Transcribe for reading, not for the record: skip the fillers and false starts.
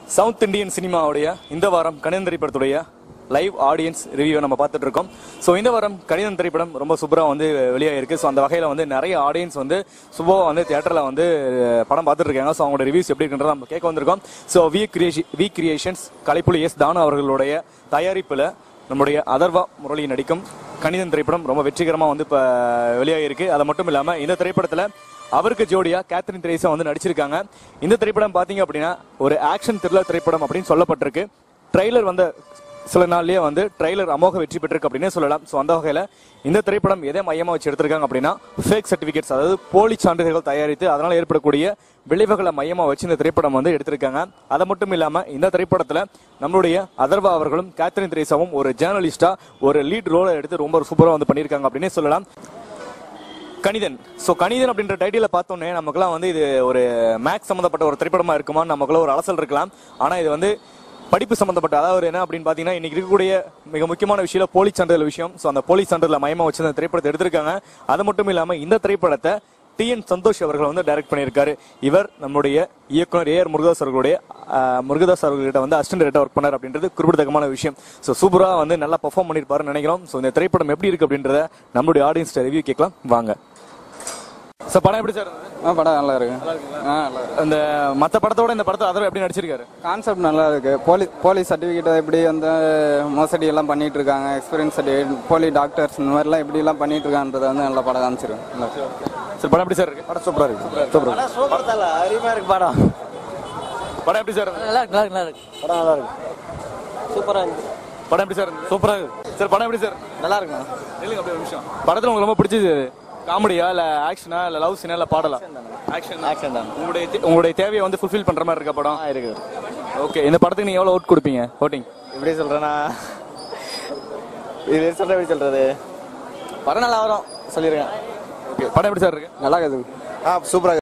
South Indian சினிமாவுடைய இந்த வாரம் கணிதன் திரைப்படத்துடைய லைவ் ஆடியன்ஸ் ரிவ்யூ நம்ம பார்த்துட்டு இருக்கோம். ஸோ இந்த வாரம் கணிதன் திரைப்படம் ரொம்ப சூப்பராக வந்து வெளியாயிருக்கு. ஸோ அந்த வகையில் வந்து நிறைய ஆடியன்ஸ் வந்து சுபமாக வந்து தியேட்டரில் வந்து படம் பார்த்துட்டு இருக்காங்க. ஸோ அவங்களோட ரிவ்யூஸ் எப்படி இருக்குன்றத நம்ம கேட்க வந்திருக்கோம். ஸோ வி கிரியேஷன்ஸ் கலைப்புலி எஸ் தானு அவர்களுடைய தயாரிப்பில் நம்முடைய அதர்வா முரளி நடிக்கும் கணிதன் திரைப்படம் ரொம்ப வெற்றிகரமாக வந்து இப்போ வெளியாகிருக்கு. அது மட்டும் இல்லாமல் இந்த திரைப்படத்தில் அவருக்கு ஜோடியா கேத்ரின் ட்ரேசா வந்து நடிச்சிருக்காங்க. இந்த திரைப்படம் பாத்தீங்க அப்படின்னா ஒரு ஆக்ஷன் த்ரில்லர் திரைப்படம் அப்படின்னு சொல்லப்பட்டிருக்கு. ட்ரெய்லர் வந்த சில நாள்லயே வந்து ட்ரெய்லர் அமோக வெற்றி பெற்றிருக்கு அப்படின்னு சொல்லலாம். ஸோ அந்த வகையில இந்த திரைப்படம் எதை மையமா வச்சு எடுத்திருக்காங்க அப்படின்னா ஃபேக் சர்டிபிகேட்ஸ், அதாவது போலி சான்றிதழ்கள் தயாரித்து அதனால ஏற்படக்கூடிய விளைவுகளை மையமா வச்சு இந்த திரைப்படம் வந்து எடுத்திருக்காங்க. அது மட்டும் இல்லாம இந்த திரைப்படத்துல நம்மளுடைய அதர்வா அவர்களும் கேத்ரின் ட்ரேசாவும் ஒரு ஜேர்னலிஸ்டா ஒரு லீட் ரோலை எடுத்து ரொம்ப சூப்பரா வந்து பண்ணியிருக்காங்க அப்படின்னு சொல்லலாம். கணிதன். ஸோ கணிதன் அப்படின்ற டைட்டில பார்த்தோன்னே நமக்குலாம் வந்து இது ஒரு மேக்ஸ் சம்மந்தப்பட்ட ஒரு திரைப்படமா இருக்குமான்னு நமக்குள்ள ஒரு அலசல் இருக்கலாம். ஆனா இது வந்து படிப்பு சம்பந்தப்பட்ட, அதாவது என்ன அப்படின்னு பாத்தீங்கன்னா இன்னைக்கு இருக்கக்கூடிய மிக முக்கியமான விஷயம் போலி சான்றிதழ் விஷயம். ஸோ அந்த போலி சான்றிதழ் மையமா வச்சு அந்த திரைப்படத்தை எடுத்திருக்காங்க. அது மட்டும் இல்லாம இந்த திரைப்படத்தை சந்தோஷ் அவர்கள் வந்து டைரக்ட் பண்ணியிருக்காரு. இவர் நம்முடைய இயக்குனர் ஏஆர் முருகதாஸ் அவர்கிட்ட வந்து அசிஸ்டன்ட் டைரக்டர் ஒர்க் பண்ணார் அப்படின்றது குறிப்பிடத்தக்கமான விஷயம். ஸோ சூப்பரா வந்து நல்லா பெர்ஃபார்ம் பண்ணிருப்பாருன்னு நினைக்கிறோம். ஸோ இந்த திரைப்படம் எப்படி இருக்கு அப்படின்றத நம்மளுடைய ஆடியன்ஸ் ரிவ்யூ கேட்கலாம் வாங்க. சார் படம் எப்படி சார் இருந்தது? படம் நல்லா இருக்கு. இந்த மற்ற படத்தோட இந்த படத்தை அதர் எப்படி நடிச்சிருக்காரு? கான்செப்ட் நல்லா இருக்கு. போலி சர்டிபிகேட் எப்படி வந்து மோசடி எல்லாம் பண்ணிட்டு இருக்காங்க, எக்ஸ்பீரியன்ஸ் சர்டிபிகேட், போலி டாக்டர்ஸ் இந்த மாதிரிலாம் எப்படி எல்லாம் பண்ணிட்டு இருக்கான்றத வந்து நல்ல படம் காமிச்சிருக்கேன். சார் படம் எப்படி சார் இருக்கு? படம் சூப்பரா இருக்கு. சூப்பர் தல அருமையா இருக்கு படம். படம் எப்படி சார்? நல்லா இருக்கு. படம் நல்லா இருக்கு. சூப்பரா இருக்கு. படம் எப்படி சார்? சூப்பரா இருக்கு. சார் படம் எப்படி சார்? நல்லா இருக்கு. இல்லைங்க அப்படியே ஒரு நிமிஷம். படத்துல உங்களுக்கு ரொம்ப பிடிச்சது காமெடியா இல்ல ஆக்ஷனா இல்ல லவ் சீனா இல்ல பாடலா? ஆக்ஷன் தான். உங்களுடைய தேவையை வந்து ஃபுல்ஃபில் பண்ற மாதிரி இருக்க படம் இருக்கு. ஓகே, இந்த படத்துக்கு நீங்க எவ்வளவு அவுட் கொடுப்பீங்க? ஓட்டிங் எப்படி சொல்றேன்னா இது சொல்ற எப்படி சொல்றது, படம் நல்லா வரும் சொல்லிருக்கேன். ஓகே, படம் எப்படி சார் இருக்கு? நல்லா இருக்கு. சூப்பரா